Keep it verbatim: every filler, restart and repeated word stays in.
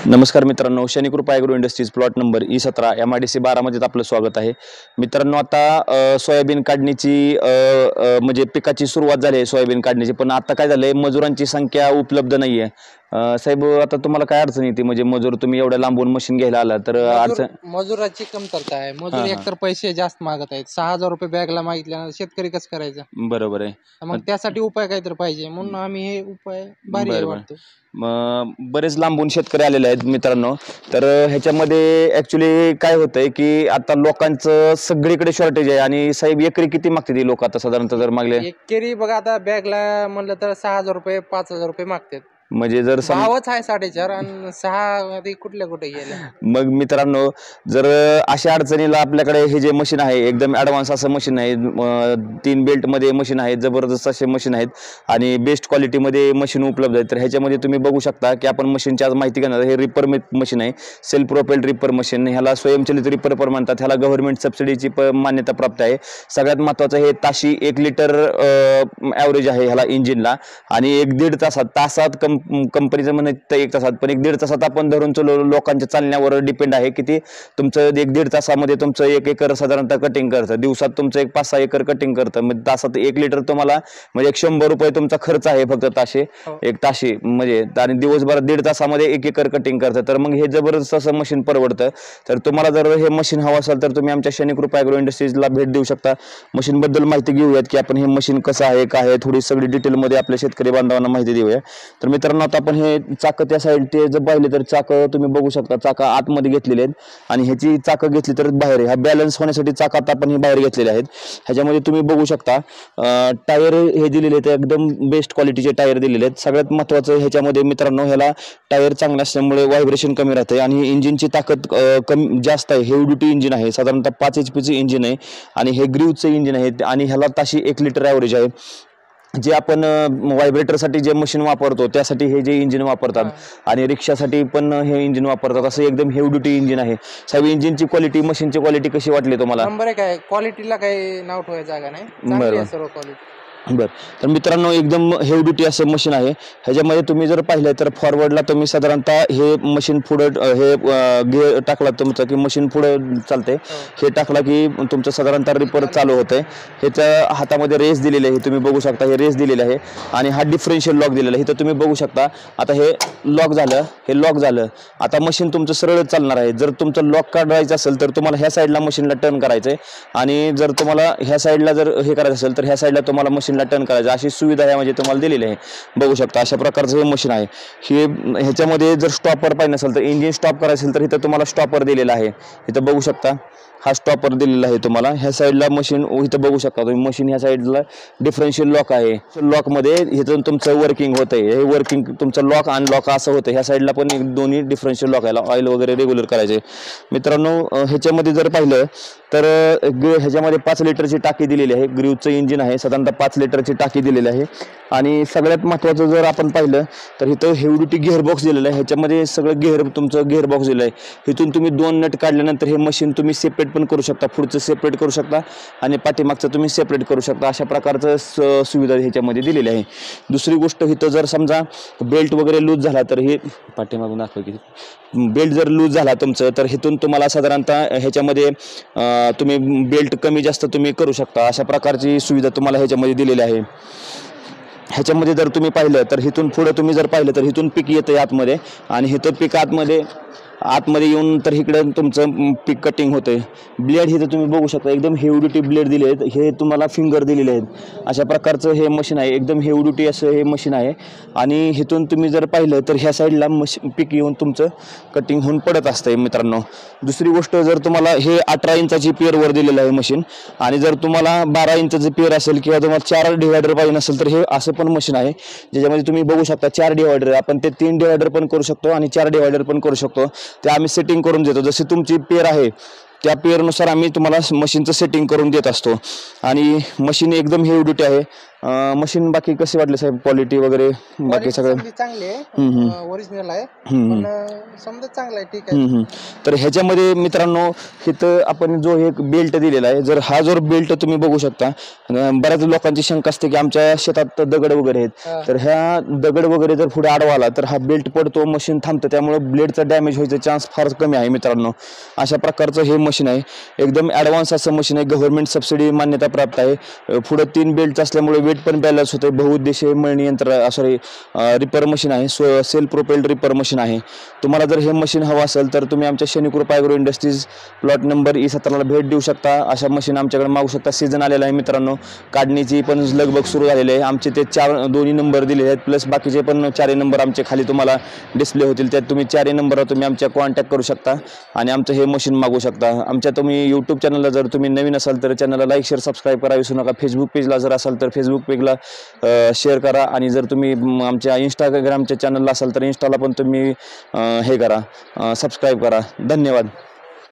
नमस्कार मित्रांनो, Shani Krupa agro industries plot number E सतरा एम आय डी सी बारामतीत आपलं स्वागत आहे. मित्रांनो, आता अ, सोयाबीन काढणीची अ, अ, म्हणजे पिकाची सुरुवात झाली आहे सोयाबीन काढण्याची. पण आता काय झालंय, मजुरांची संख्या उपलब्ध नाही आहे. साहेब, आता तुम्हाला काय अडचण येते? म्हणजे मजूर तुम्ही एवढ्या लांबून मशीन घ्यायला आला तर मजूर अडचण. मजुराची कमतरता आहे. मजूर हां, हां. एकतर पैसे जास्त मागत आहेत. सहा हजार रुपये बॅगला मागितल्यानं शेतकरी कसं करायचं? बरोबर आहे. मग त्यासाठी उपाय काहीतरी पाहिजे, म्हणून आम्ही हे उपाय भारी आहे बरं, बरं. वाटतो. मग बरेच लांबून शेतकरी आलेले आहेत मित्रांनो. तर ह्याच्यामध्ये ॲक्च्युली काय होतंय, की आता लोकांचं सगळीकडे शॉर्टेज आहे. आणि साहेब, एकरी किती मागते ती लोक आता साधारणतः जर मागले? एकरी बघा, आता बॅगला म्हणलं तर सहा हजार रुपये पाच हजार रुपये मागतात. म्हणजे जर सम भावच आहे साडेचार आणि सहा ते कुठल्या कुठे गेले. मग मित्रांनो, जर अशा अडचणीला आपल्याकडे हे जे मशीन आहे एकदम ॲडव्हान्स असं मशीन आहे. तीन बेल्टमध्ये मशीन आहेत, जबरदस्त असे मशीन आहेत आणि बेस्ट क्वालिटीमध्ये मशीन उपलब्ध आहेत. तर ह्याच्यामध्ये तुम्ही बघू शकता की आपण मशीनची आज माहिती घेणार. हे रिपर मशीन आहे, सेल्फ प्रोपेल्ड रिपर मशीन. ह्याला स्वयंचलित रिपर पण म्हणतात. ह्याला गव्हर्नमेंट सबसिडीची प मान्यता प्राप्त आहे. सगळ्यात महत्त्वाचं, हे ताशी एक लिटर ॲव्हरेज आहे ह्याला इंजिनला. आणि एक दीड तासात तासात कम कंपनीचं म्हणत एक तासात, पण एक दीड तासात आपण धरून चलो लोकांच्या चालण्यावर डिपेंड आहे. किती तुमचं एक दीड तासामध्ये तुमचं एक एकर साधारणतः कटिंग करतं. दिवसात तुमचं एक पाच सहा एकर कटिंग करतं. म्हणजे तासात एक लिटर तुम्हाला म्हणजे एक शंभर रुपये तुमचा खर्च आहे फक्त ताशे एक ताशी म्हणजे. आणि दिवसभरात दीड तासामध्ये एक एकर कटिंग करतं. तर मग हे जबरदस्त असं मशीन परवडतं. तर तुम्हाला जर हे मशीन हवं असेल तर तुम्ही आमच्या शनी कृपा ॲग्रो इंडस्ट्रीजला भेट देऊ शकता. मशीनबद्दल माहिती घेऊयात की आपण हे मशीन कसं आहे, काय आहे, थोडी सगळी डिटेलमध्ये आपल्या शेतकरी बांधवांना माहिती देऊया. तर मित्रांनो, आता आपण हे चाकं त्या साईड ते जर पाहिले तर चाकं तुम्ही बघू शकता. चाकं आतमध्ये घेतलेले आहेत आणि ह्याची चाकं घेतली तर बाहेर आहे. ह्या बॅलन्स होण्यासाठी चाकं आता आपण हे बाहेर घेतलेले आहेत. ह्याच्यामध्ये तुम्ही बघू शकता टायर हे दिलेले आहेत, एकदम बेस्ट क्वालिटीचे टायर दिलेले आहेत. सगळ्यात महत्त्वाचं ह्याच्यामध्ये मित्रांनो, ह्याला टायर चांगला असल्यामुळे व्हायब्रेशन कमी राहते आणि इंजिनची ताकद कमी जास्त आहे. हेवी ड्युटी इंजिन आहे, साधारणतः पाच एच पीचं इंजिन आहे आणि हे ग्रीवचं इंजिन आहे आणि ह्याला ताशी एक लिटर ॲव्हरेज आहे. जे आपण व्हायब्रेटरसाठी जे मशीन वापरतो त्यासाठी हे जे इंजिन वापरतात आणि रिक्षासाठी पण हे इंजिन वापरतात. असं एकदम हेवी ड्युटी इंजिन आहे. साहेब, इंजिनची क्वालिटी, मशीनची क्वालिटी कशी वाटली तुम्हाला? नंबर एक आहे. क्वालिटीला काही नाव ठेवायचं जागा नाही, चांगली आहे सर्व क्वालिटी. बरं. तर मित्रांनो, एकदम हेवी ड्युटी असं मशीन आहे. ह्याच्यामध्ये तुम्ही जर पाहिलं तर फॉरवर्डला तुम्ही साधारणतः हे मशीन पुढं हे गे टाकला तुमचं की मशीन पुढं चालते. हे टाकला की तुमचं साधारणतः रिपर चालू होतंय. ह्याच्या हातामध्ये रेस दिलेली आहे, तुम्ही बघू शकता. हे रेस दिलेलं आहे आणि हा डिफरेन्शियल लॉक दिलेला आहे. इथं तुम्ही बघू शकता. आता हे लॉक झालं, हे लॉक झालं. आता मशीन तुमचं सरळ चालणार आहे. जर तुमचं लॉक काढायचं असेल तर तुम्हाला ह्या साईडला मशीनला टर्न करायचं आहे आणि जर तुम्हाला ह्या साईडला जर हे करायचं असेल तर ह्या साईडला तुम्हाला मशीन टर्न करायचं. अशी सुविधा आहे म्हणजे तुम्हाला दिलेली आहे. बघू शकता अशा प्रकारचं हे मशीन आहे. हे ह्याच्यामध्ये जर स्टॉपर पाहिजे नसेल तर इंजिन स्टॉप करायचं असेल तर इथं तुम्हाला स्टॉपर दिलेला आहे. इथं बघू शकता, हा स्टॉपर दिलेला आहे तुम्हाला. ह्या साईडला मशीन इथं बघू शकता तुम्ही. मशीन ह्या साईडला डिफरन्शियल लॉक आहे. लॉकमध्ये इथून तुमचं वर्किंग होतंय. हे वर्किंग तुमचं लॉक अनलॉक असं होतं. ह्या साईडला पण दोन्ही डिफरन्शियल लॉक आहे. ऑइल वगैरे रेग्युलर करायचे. मित्रांनो, ह्याच्यामध्ये जर पाहिलं तर ह्याच्यामध्ये पाच लिटरची टाकी दिलेली आहे. ग्रीवचं इंजिन आहे, साधारणतः पाच लिटरची टाकी दिलेली आहे. आणि सगळ्यात महत्त्वाचं जर आपण पाहिलं तर इथं हेवी ड्युटी गिअर बॉक्स दिलेलं आहे. ह्याच्यामध्ये सगळं गिअर तुमचं गिअर बॉक्स दिलं आहे. इथून तुम्ही दोन नट काढल्यानंतर हे मशीन तुम्ही सेपरेट पण करू शकता. पुढचं सेपरेट करू शकता आणि पाठीमागचं तुम्ही सेपरेट करू शकता. अशा प्रकारचं सुविधा ह्याच्यामध्ये दिलेली आहे. दुसरी गोष्ट, इथं जर समजा बेल्ट वगैरे लूज झाला तर हे पाठीमागून दाखव की बेल्ट जर लूज झाला तुमचं तर इथून तुम्हाला साधारणतः ह्याच्यामध्ये तुम्ही बेल्ट कमी जास्त तुम्ही करू शकता. अशा प्रकारची सुविधा तुम्हाला ह्याच्यामध्ये दिलेली आहे. ह्याच्यामध्ये जर तुम्ही पाहिलं तर इथून पुढं तुम्ही जर पाहिलं तर इथून पीक येतं आतमध्ये आणि इथं पीक आतमध्ये आतमध्ये येऊन तर इकडं तुमचं पीक कटिंग होतंय. ब्लेड इथं तुम्ही बघू शकता, एकदम हेवी ड्युटी ब्लेड दिले आहेत. हे तुम्हाला फिंगर दिलेले आहेत. अशा प्रकारचं हे मशीन आहे. एकदम हेवी ड्युटी असं हे मशीन आहे. आणि इथून तुम्ही जर पाहिलं तर ह्या साईडला मशीन पीक येऊन तुमचं कटिंग होऊन पडत असतंय मित्रांनो. दुसरी गोष्ट, जर तुम्हाला हे अठरा इंचाची पेअरवर दिलेलं आहे मशीन आणि जर तुम्हाला बारा इंचाचं पेअर असेल किंवा तुम्हाला चार डिवायडर पाहिजे नसेल तर हे असं पण मशीन आहे ज्याच्यामध्ये तुम्ही बघू शकता चार डिवायडर. आपण ते तीन डिवायडर पण करू शकतो आणि चार डिवायडर पण करू शकतो. ते आम्ही सेटिंग करून देतो. जशी तुमची पेअर आहे त्या पेअरनुसार आम्ही तुम्हाला मशीनचं सेटिंग करून देत असतो. आणि मशीन एकदम हेवी ड्युटी आहे. मशीन बाकी कशी वाटली साहेब, क्वालिटी वगैरे बाकी सगळं? समधी चांगली हम्म, आहे, ओरिजिनल आहे. हम्म, पण अं, समजा चांगला आहे, ठीक आहे. हम्म, हम्म. तर ह्याच्यामध्ये मित्रांनो इथं आपण जो एक बेल्ट दिलेला आहे, जर हा जर बेल्ट तुम्ही बघू शकता, अं, बऱ्याच लोकांची शंका असते की आमच्या शेतात दगड वगैरे आहेत, हा. तर ह्या दगड वगैरे जर पुढे आडवा आला तर हा बेल्ट पडतो, मशीन थांबतं, त्यामुळे ब्लेडचा डॅमेज व्हायचा चान्स फार कमी आहे मित्रांनो. अशा प्रकारचं हे मशीन आहे, एकदम ॲडव्हान्स असं मशीन आहे, गव्हर्नमेंट सबसिडी मान्यता प्राप्त आहे. अं, पुढं तीन बेल्ट असल्यामुळे वेट पण बॅलन्स होते. बहुउद्देशीय मळणी यंत्र सॉरी रिपर मशीन आहे, so self propelled reaper machine आहे. तुम्हाला जर हे मशीन हवं असेल तर तुम्ही आमच्या Shanikrupa agro industries plot number E सतराला भेट देऊ शकता. अशा मशीन आमच्याकडे मागू शकता. सीझन आलेला आहे मित्रांनो, काढणीची पण लगबग सुरू झालेली आहे. आमचे ते चार दोन्ही नंबर दिलेले आहेत, प्लस बाकीचे पण चारही नंबर आमचे खाली तुम्हाला डिस्प्ले होतील, त्यात तुम्ही चारही नंबरवर तुम्ही आमच्या कॉन्टॅक्ट करू शकता आणि आमचं हे मशीन मागू शकता. आमच्या तुम्ही यूट्यूब चॅनलला जर तुम्ही नवीन असाल तर चॅनलला लाईक शेअर सबस्क्राईब करा विसरू नका. फेसबुक पेजला जर असाल तर फेसबुक पेजला शेअर करा आणि जर तुम्ही म, आमच्या इंस्टाग्रामच्या चॅनलला असाल तर इंस्टाला पण तुम्ही अ, हे करा, सबस्क्राईब करा. धन्यवाद.